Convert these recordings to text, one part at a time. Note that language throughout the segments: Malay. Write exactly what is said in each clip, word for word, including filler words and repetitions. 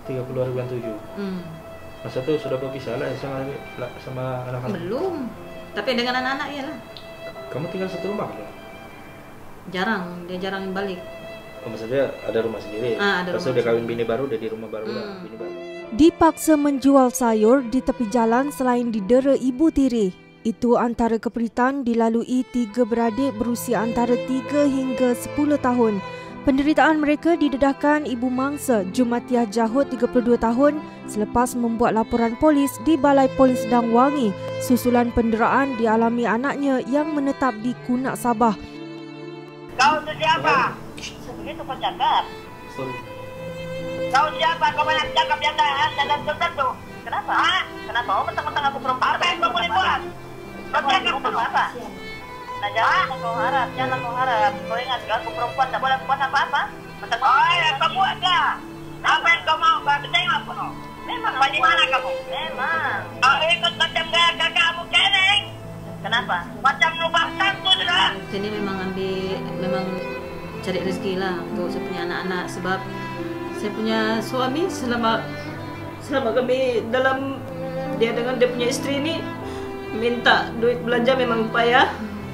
tiga puluh hari bulan tujuh. Hmm. Masa itu sudah berpisah lah sama sama anak-anak? Belum, tapi dengan anak-anak ya lah. Kamu tinggal satu rumah kan? Jarang, dia jarang balik. Oh, maksudnya ada rumah sendiri? Ah, ada Pas rumah udah kawin sendiri. bini baru, udah di rumah baru Hmm. lah, bini baru. Dipaksa menjual sayur di tepi jalan selain didera ibu tiri. Itu antara keperitan dilalui tiga beradik berusia antara tiga hingga sepuluh tahun. Penderitaan mereka didedahkan ibu mangsa Jumatiah Jahud tiga puluh dua tahun selepas membuat laporan polis di Balai Polis Dang Wangi susulan penderaan dialami anaknya yang menetap di Kunak, Sabah. Kau tu siapa? Begitu kau cakap. Sorry. Kau siapa? Kau banyak cakap yang tak dan tertentu. Kenapa? Ha? Kenapa? Oh, mentang-mentang aku perempuan. Apa yang kau boleh buat? Kau cakap dulu apa? Nah, jangan kau harap, jangan kau harap. Kau ingat, aku perempuan tak boleh buat apa-apa. Oh, ya, kau buatlah. Apa yang kau mau? Kau percaya aku no? Memang. Bagaimana kamu? Memang. Kau ikut macam gaya kakakmu keneng. Kenapa? Macam lubang tantu sudah. Sini memang ambil, memang cari rezeki lah untuk saya punya anak-anak sebab saya punya suami selama selama kami dalam dia dengan dia punya isteri ni minta duit belanja memang payah.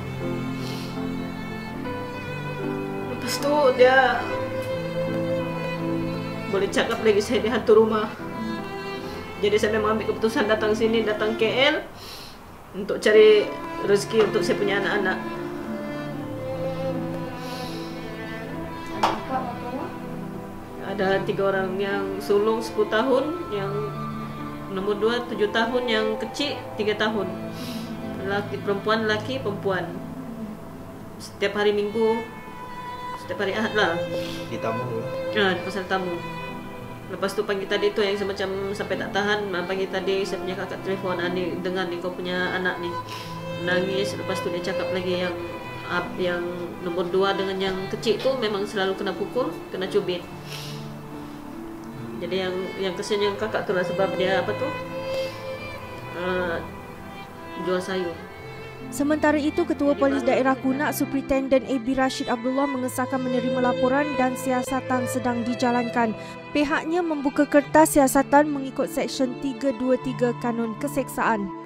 Lepas tu dia boleh cakap lagi saya di hantu rumah. Jadi saya memang ambil keputusan datang sini, datang K L untuk cari rezeki untuk saya punya anak-anak. Ada tiga orang yang sulung sepuluh tahun, yang nomor dua tujuh tahun, yang kecil tiga tahun. Laki perempuan, laki perempuan. Setiap hari Minggu, setiap hari Ahad lah. Di tamu lah. Ah, di pasal tamu. Lepas tu pagi tadi tu yang semacam sampai tak tahan, pagi tadi saya punya kakak telefon, ah, ni dengar ni kau punya anak ni nangis. Lepas tu dia cakap lagi yang yang nomor dua dengan yang kecil tu memang selalu kena pukul, kena cubit. Jadi yang yang kesian yang kakak tu lah sebab dia apa tu uh, jual sayur. Sementara itu, Ketua Polis Daerah Kunak Superintenden A B Rashid Abdullah mengesahkan menerima laporan dan siasatan sedang dijalankan. Pihaknya membuka kertas siasatan mengikut Seksyen tiga dua tiga Kanun Keseksaan.